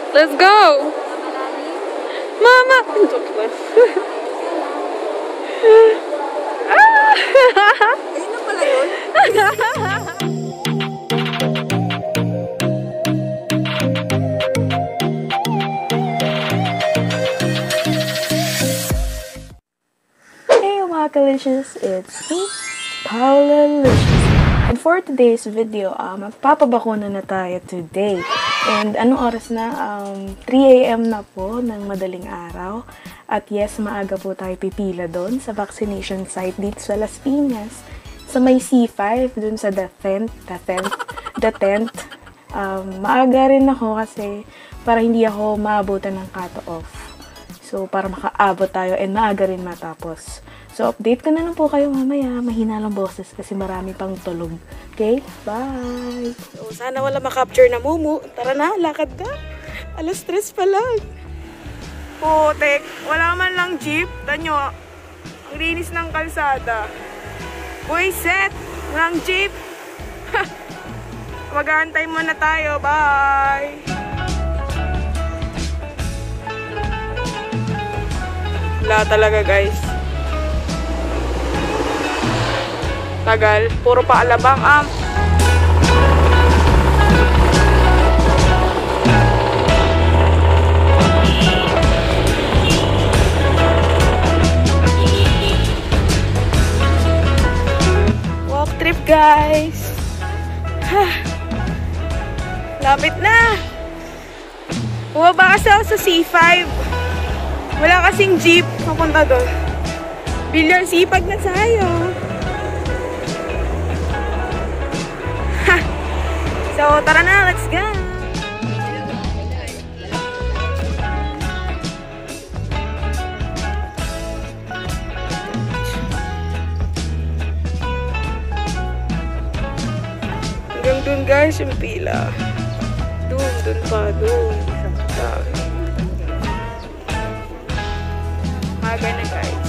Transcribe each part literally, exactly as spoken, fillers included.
Let's go! Mama! Joke lang. Ayun na pala yun. Hey mga kalicious, it's me, Paula Licious. And for today's video, uh, magpapabakuna na tayo today. And anong oras na? Um, three A M na po ng madaling araw. At yes, maaga po tayo pipila doon sa vaccination site dito sa Las Piñas. Sa may C five, doon sa the tent, the tent, the tent. Um, maaga rin ako kasi para hindi ako maabutan ng cut-off. So, para makaabot tayo and maaga rin matapos. So, update ko na lang po kayo mamaya. Mahina lang boses kasi marami pang tulog. Okay? Bye! So, sana wala makapture na mumu. Tara na, lakad na. Alas tres pa lang. Putek, wala man lang jeep. Tanyo, ang linis ng kalsada. Buiset, walang jeep. Mag-aantay muna tayo. Bye! Wala talaga, guys. Tagal. Puro pa alabang am. Walk trip, guys. Lapit na. Bumaba kasi ako sa C five. Wala kasing jeep papunta doon. Bilyar, sipag na tayo. So, tara na, let's go! Hanggang dun guys, yung pila. Dun, dun pa, dun. Maga na guys.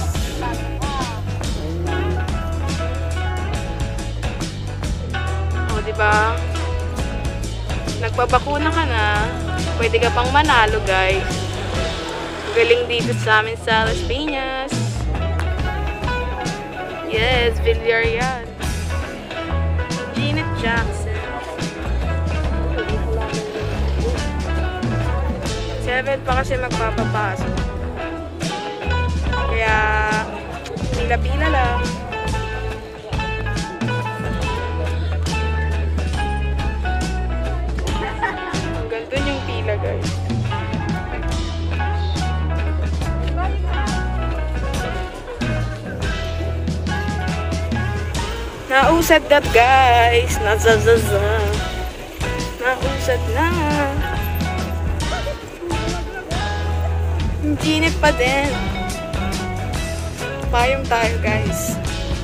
O, diba? Nagpabakuna ka na, pwede ka pang manalo, guys. Galing dito sa amin sa Las Piñas. Yes, Villar yan. Janet Jackson. Seven pa kasi magpapapasok. Kaya, pila-pila lang. Doon yung pila, guys. Nausad that, guys. Nazazaza. Nausad na. Ginit pa din. Payong tayo, guys.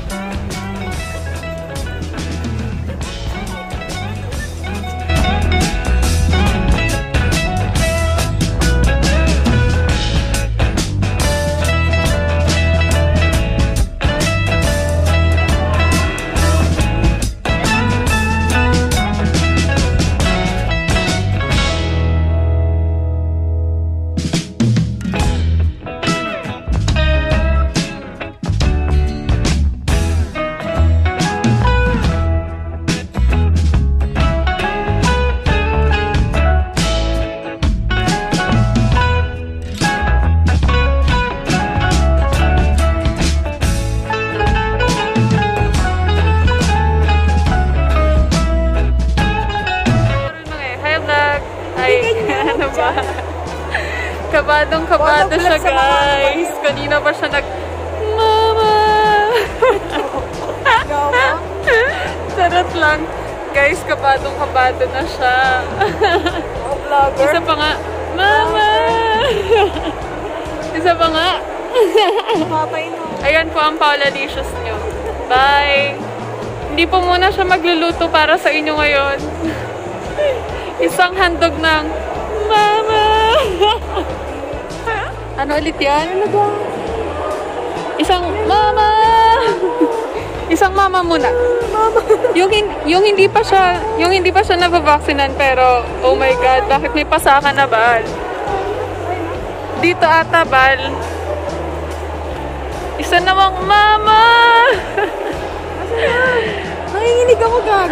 Kabadong kabado siya, guys. Kanina pa siya nag... Mama! Sarot lang. Guys, kabadong kabado na siya. Isa pa nga, Mama! Isa pa nga. Ayan po ang Paula Licious nyo. Bye! Hindi po muna siya magluluto para sa inyo ngayon. Isang handog ng Mama! Ano ulit yan? Ano ba? Isang Mama! Isang mama muna. Mama. Yung, hin- yung hindi pa siya, yung hindi pa siya nabavaksinan pero, oh my God, bakit may pasaka na, Bal? Dito ata, Bal. Isa namang mama! Nanginginig ako, gag.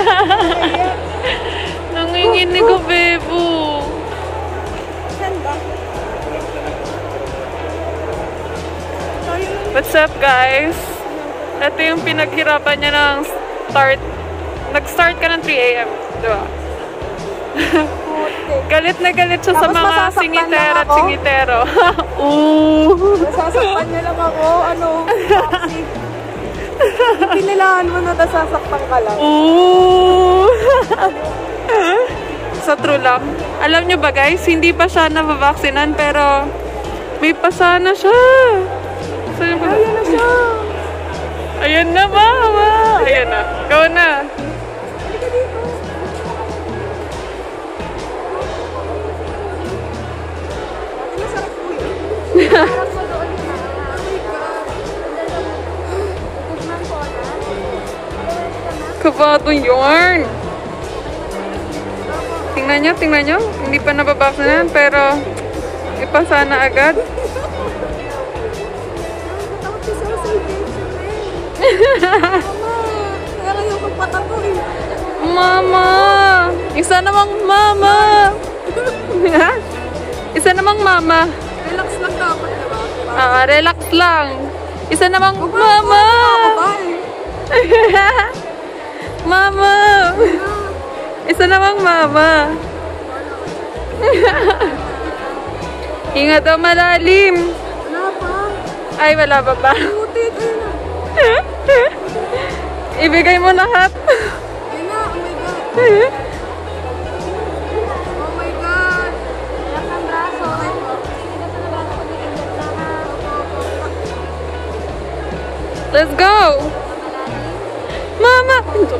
Nanginginig ko, bebo. Saan ba? What's up, guys? Ito yung pinaghirapan niya ng start. Nag-start ka ng three a m Diba? Galit na galit siya sa Tapos mga masasaktan singiter lang at ako. singitero. Ooh! Nasasaktan niya lang ako, ano, Foxy. Kinilaan mo na nasasaktan ka lang. Ooh! Sa true lang. Alam nyo ba, guys, hindi pa siya nabavaksinan pero may pasana siya. Saan ba? Ayan na siya. Ayan na, mama! Ayan na. Ikaw na. Kabatong yarn. Tingnan nyo, tingnan nyo. Hindi pa nababaksanan, pero ipasa na agad. Mama! Isa namang mama! Isa namang mama. Relax lang dapat, diba? Ah, relax lang. Isa namang mama! Mama! Isa namang mama. Ingat daw malalim. Wala pa. Ay, wala pa ba? Butit, ayun na. Ibigay mo lahat. Ayun na, oh my God. Oh my God. Relax ang braso. Let's go! Mama!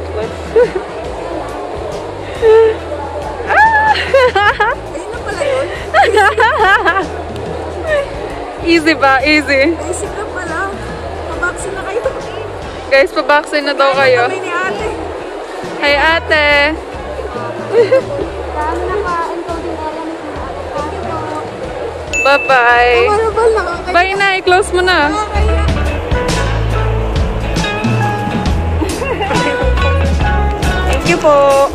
Ayun na pala yun. Easy ba? Easy. Basic na pala. Pabaksin na kayo. Guys, pabaksin na daw kayo. Kami ni ate. Hi, ate! Dami na ka-encoding element na ate. Bye-bye! Marabal na ka. Bye na! I-close mo na! Thank you po.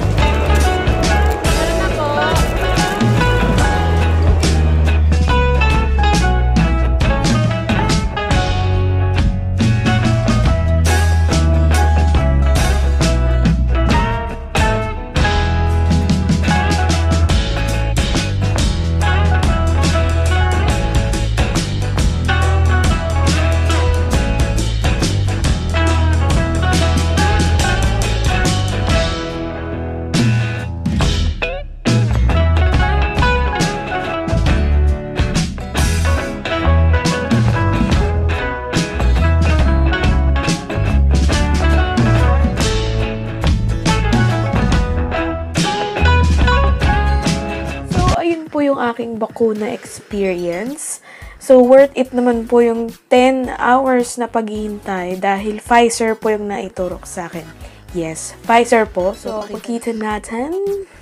Po yung aking bakuna experience. So, worth it naman po yung ten hours na paghihintay dahil Pfizer po yung naiturok sa akin. Yes, Pfizer po. So, pakita natin.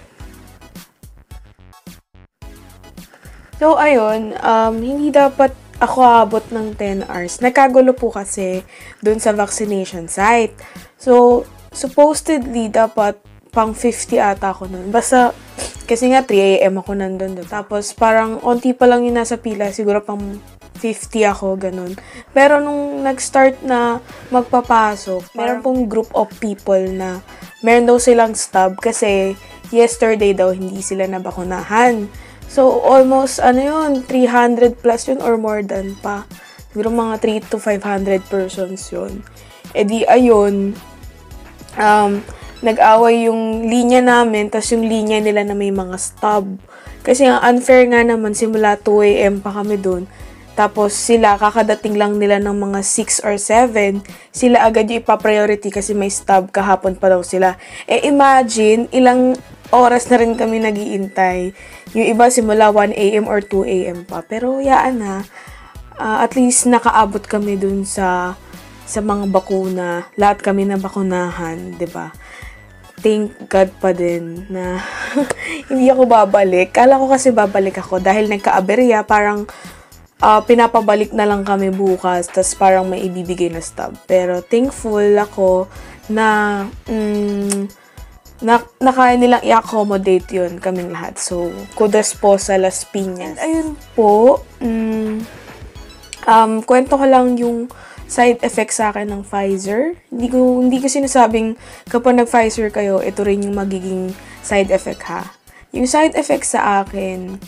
So, ayun, um, hindi dapat ako abot ng ten hours. Nagkagulo po kasi dun sa vaccination site. So, supposedly, dapat pang fifty ata ako nun. Basta, kasi nga three a m ako nandun doon. Tapos parang onti pa lang yung nasa pila, siguro pang fifty ako, ganun. Pero nung nag-start na magpapasok, meron pong group of people na meron daw silang stub kasi yesterday daw hindi sila nabakunahan. So almost ano yun, three hundred plus yun or more than pa. Siguro mga three to five hundred persons yun. E di ayun, um, nag-away yung linya namin, tas yung linya nila na may mga stub. Kasi ang unfair nga naman, simula two a m pa kami dun. Tapos sila, kakadating lang nila ng mga six or seven, sila agad yung ipa-priority kasi may stub, kahapon pa daw sila. Eh imagine, ilang oras na rin kami nag-iintay. Yung iba simula one a m or two a m pa. Pero yaan na, uh, at least nakaabot kami dun sa sa mga bakuna, lahat kami na bakunahan, 'di ba? Thank God pa din na hindi ako babalik. Kala ko kasi babalik ako dahil nagka-aberya, parang uh, pinapabalik na lang kami bukas, tas parang may ibibigay na stub. Pero thankful ako na mm, na, na kaya nilang i-accommodate yun kaming lahat. So, kudos po sa Las Piñas. And ayun po, mm, um, kwento ko lang yung side effect sa akin ng Pfizer. Hindi ko, hindi ko sinasabing kapag nag-Pfizer kayo, ito rin yung magiging side effect ha. Yung side effect sa akin,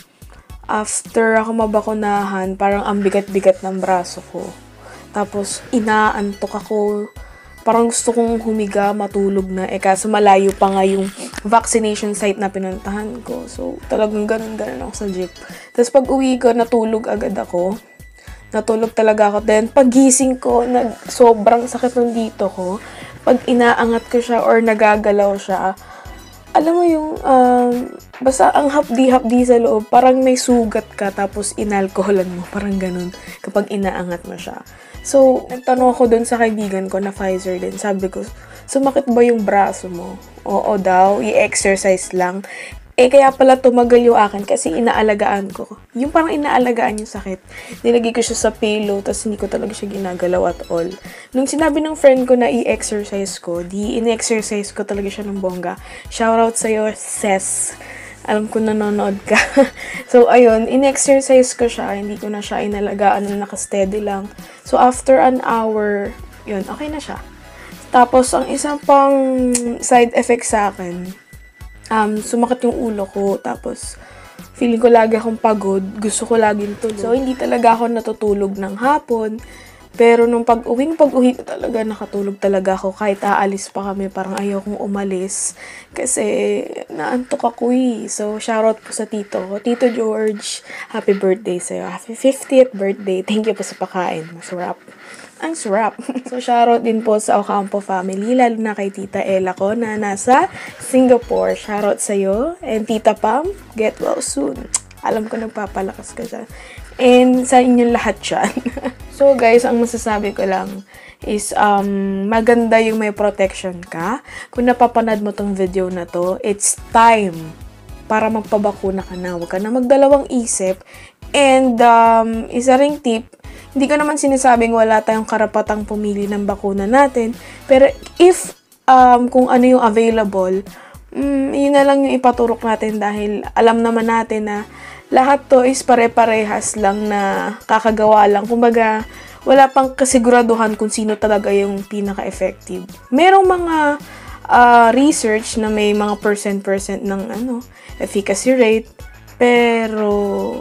after ako mabakunahan, parang ang bigat-bigat ng braso ko. Tapos, inaantok ako. Parang gusto kong humiga, matulog na. Eh, kaso malayo pa nga yung vaccination site na pinuntahan ko. So, talagang ganun-ganun ako sa jeep. Tapos, pag uwi ko, natulog agad ako. Natulog talaga ako. Then, pagising ko, nag, sobrang sakit ng dito ko. Pag inaangat ko siya or nagagalaw siya, alam mo yung, um, basta ang hapdi-hapdi sa loob, parang may sugat ka, tapos inalkoholan mo. Parang ganun, kapag inaangat mo siya. So, nagtanong ako dun sa kaibigan ko na Pfizer din. Sabi ko, sumakit ba yung braso mo? Oo daw, i-exercise lang. Eh, kaya pala tumagal yung akin kasi inaalagaan ko. Yung parang inaalagaan yung sakit. Nilagay ko siya sa pillow, tapos hindi ko talaga siya ginagalaw at all. Nung sinabi ng friend ko na i-exercise ko, di in-exercise ko talaga siya ng bongga. Shoutout sa'yo, Ses. Alam ko nanonood ka. So, ayun, in-exercise ko siya. Hindi ko na siya inalagaan na nakasteady lang. So, after an hour, yun, okay na siya. Tapos, ang isang pang side effect sa akin, um, sumakit yung ulo ko. Tapos, feeling ko lagi akong pagod. Gusto ko laging tulog. So, hindi talaga ako natutulog ng hapon. Pero nung pag-uwing pag-uwi ko talaga, nakatulog talaga ako. Kahit aalis pa kami, parang ayaw kong umalis. Kasi naantok ako eh. So, shoutout po sa tito ko. Tito George, happy birthday sa'yo. Happy fiftieth birthday. Thank you po sa pakain. Masarap. Ang sarap. So, shoutout din po sa Ocampo family. Lalo na kay Tita Ella ko na nasa Singapore. Shoutout sa'yo. And Tita Pam, get well soon. Alam ko nagpapalakas ka dyan. And sa inyong lahat dyan. So guys, ang masasabi ko lang is um, maganda yung may protection ka. Kung napapanad mo tong video na to, it's time para magpabakuna ka na. Huwag ka na magdalawang isip. And um, isa ring tip, hindi ko naman sinasabing wala tayong karapatang pumili ng bakuna natin. Pero if um, kung ano yung available, um, yun na lang yung ipaturok natin dahil alam naman natin na lahat to is pare-parehas lang na kakagawa lang. Kumbaga, wala pang kasiguraduhan kung sino talaga yung pinaka-effective. Merong mga uh, research na may mga percent-percent ng ano, efficacy rate. Pero,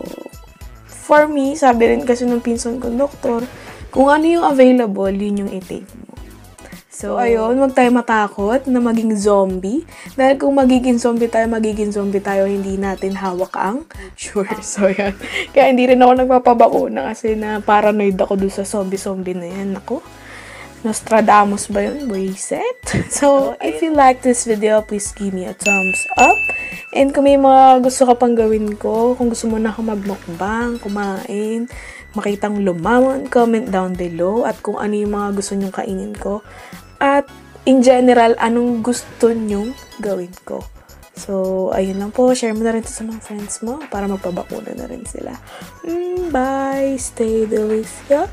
for me, sabi rin kasi ng pinsan ko, doktor, kung ano yung available, yun yung i-take mo. So, ayun, huwag tayo matakot na maging zombie. Dahil kung magiging zombie tayo, magiging zombie tayo, hindi natin hawak ang future. So, yan. Kaya hindi rin ako nagpapabakuna kasi na paranoid ako dun sa zombie-zombie na yan. Ako, Nostradamus ba yun? Boyset? So, if you like this video, please give me a thumbs up. And kung may mga gusto ka pang gawin ko, kung gusto mo na ako magmukbang, kumain, makitang lumawan, comment down below. At kung ano yung mga gusto nyong kainin ko. At, in general, anong gusto nyong gawin ko. So, ayun lang po. Share mo na rin to sa mga friends mo para magpabakuna na rin sila. Mm, bye! Stay delicious!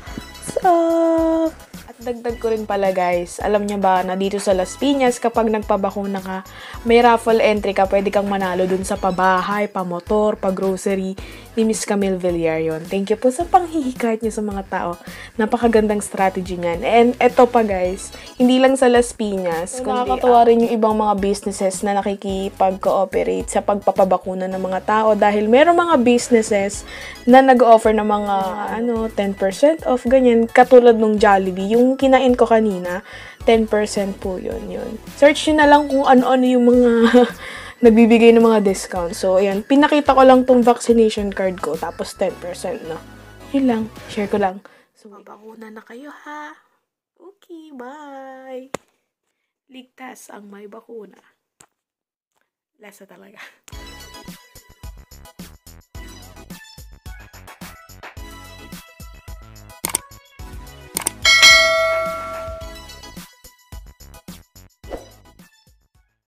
At dagdag ko rin pala guys, alam niyo ba na dito sa Las Piñas, kapag nagpabakuna ka, may raffle entry ka, pwede kang manalo dun sa pabahay, pamotor, pag-grocery ni Miss Camille Villayon. Thank you po sa panghihikayat niyo sa mga tao. Napakagandang strategy niyan. And eto pa guys, hindi lang sa Las Piñas, so, nakakatuwa rin yung ibang mga businesses na nakikipag-cooperate sa pagpapabakuna ng mga tao dahil meron mga businesses na nag-offer ng mga ano ten percent off, ganyan, katulad nung Jollibee. Yung kinain ko kanina, ten percent po yun, yun. Search nyo na lang kung ano-ano yung mga nagbibigay ng mga discount. So, ayan, pinakita ko lang tong vaccination card ko, tapos ten percent na. Yun lang, share ko lang. So, mabakuna na kayo ha. Okay, bye! Ligtas ang may bakuna. Lasa talaga.